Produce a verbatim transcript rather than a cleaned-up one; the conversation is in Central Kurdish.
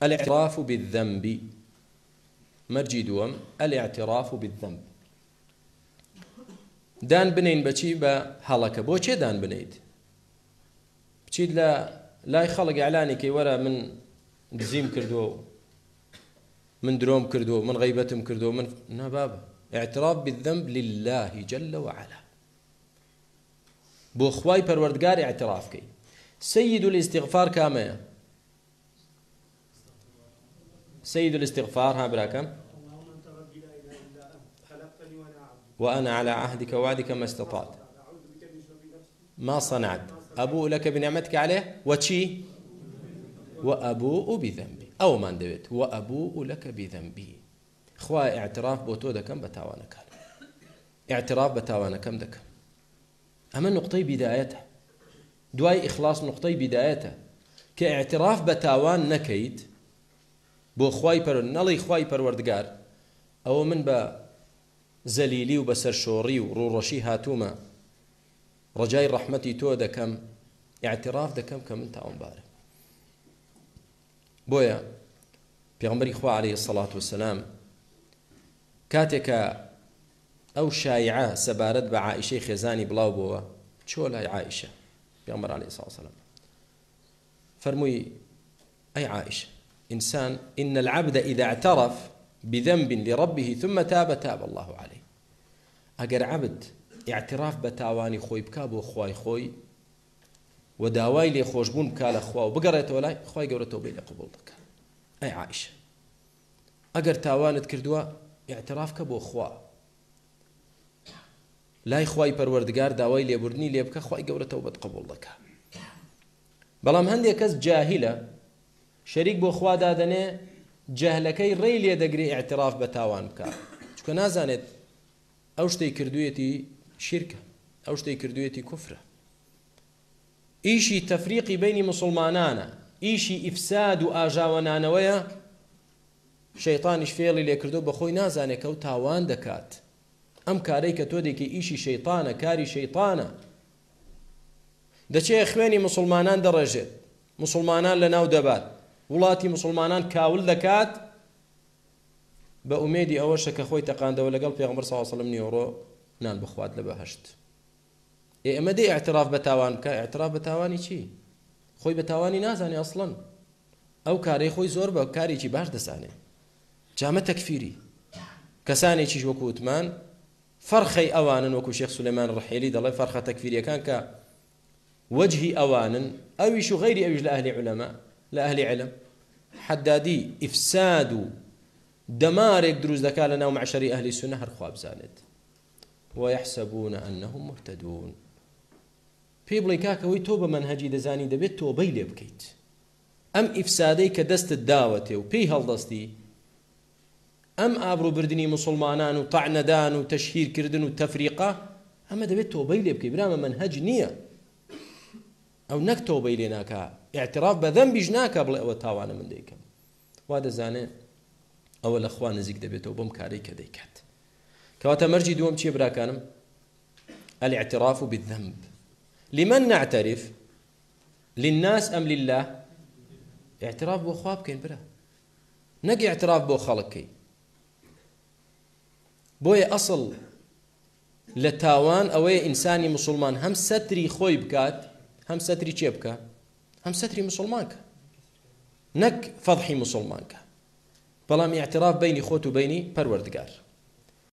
الاعتراف بالذنب. مرجي دوم الاعتراف بالذنب. دان بنين بچی بە هەڵەکە بۆ چێ دان بنیت بچیت لە لای خەڵک ئیعلانی کەی وەرە من دزیم کردووە من درۆم کردووە من غیبەتم کردووە من نابابە. اعتراف بالذنب لله جل وعلا بۆ خوای پەروەردگار اعتراف کەی. سيد الاستغفار كامية سيد الاستغفار ها براكم وأنا على عهدك ووعدك ما استطعت ما صنعت أبوء لك بنعمتك عليه وشي وأبوء بذنبي أو ما ندويت وأبوء لك بذنبي. خوا اعتراف بوتو دكم بتاوانا كان اعتراف بتاوانا كم دكم أما نقطة بدايته دواي إخلاص نقطة بدايته كاعتراف بتاوان نكيد بو خواي پر نلي خواي پروردگار أو من با زليلي وبسر شوري ورورشي هاتوما رجاي رحمتي تو دكم اعتراف دكم كم تاون باره بويا پیغمبري خوا عليه الصلاة والسلام كاتك أو شايعة سبارت بعائشة خزاني بلاو بوا شو لا عائشة پیغمبر عليه الصلاة والسلام فرموي أي عائشة إنسان إن العبد إذا اعترف بذنب لربه ثم تاب تاب الله عليه. أجر عبد اعتراف بتاواني خوي بكابو خواي خوي وداواي لي خوشبون بكال خوا وبقريت ولاي خواي قورته بيلي قبولتك. أي عائشة أجر تاوانت كردوا اعتراف كبو خوا لا خواي پروردگار داواي لي بردني لي بك خواي قورته وبتقبولك. بلام هندي كز جاهلة شريك بو خوا دادنه جهلكي ريل يدقري اعتراف بتاوان بك چون نازانت او شتي كردويتي شركه او شتي كردويتي كفره ايشي تفريقي بين مسلمانانا ايشي افساد واجاونانويا شيطان فيلي اللي كردو بخوي نازانك او تاوان دكات ام كاريك توديك ايشي شيطانه كاري شيطانه دچه اخواني مسلمانان درجه مسلمانان لناو دبات ولاتي مسلمانان كاول دكات بأميدي أول شك خوي تقاند ولا قلب پیغمبر صلى الله عليه وسلم نيورو نال بخوات لبهشت. إيه أما دي اعتراف بتاوان كا اعتراف بتاواني شي خوي بتاواني نازاني أصلا أو كاري خوي زور بكاري شي باش دساني جامة تكفيري كساني شي وكو وثمان فرخي أوانا وكو شيخ سليمان الرحيلي دالله فرخة تكفيرية كان كا وجهي أوانا أو شو غيري أوج لأهل علماء لأهل علم حدادي إفساد دمارك دروز ذكاء لنا ومعشري أهل السنة هرخواب زاند ويحسبون أنهم مهتدون بيبلي كاكا وي توبة منهجي دزاني دبيت توبي لي بكيت أم إفسادي كدست الداوة وبي هالدستي أم أبرو بردني مسلمانان وطعندان وتشهير كردن وتفريقة أما دبيت توبي لي بكي برام منهج نية أو نك توبي لناكا اعتراف بذنب جناكا بلا وتاوانا من ديكم وهذا زانه أول أخوان نزيك دبيتو بوم كاري كديكات كواتا مرجي دوم شي براكانم الاعتراف بالذنب. لمن نعترف للناس أم لله؟ اعتراف بو خواب كين برا نقي اعتراف بو خلقي بوي أصل لتاوان أوي إنساني مسلمان هم ستري خوي بكات هم ستري چي بكا هم ستري مسلمانك نك فضحي مسلمانك بلام اعتراف بيني خوت وبيني پروردگار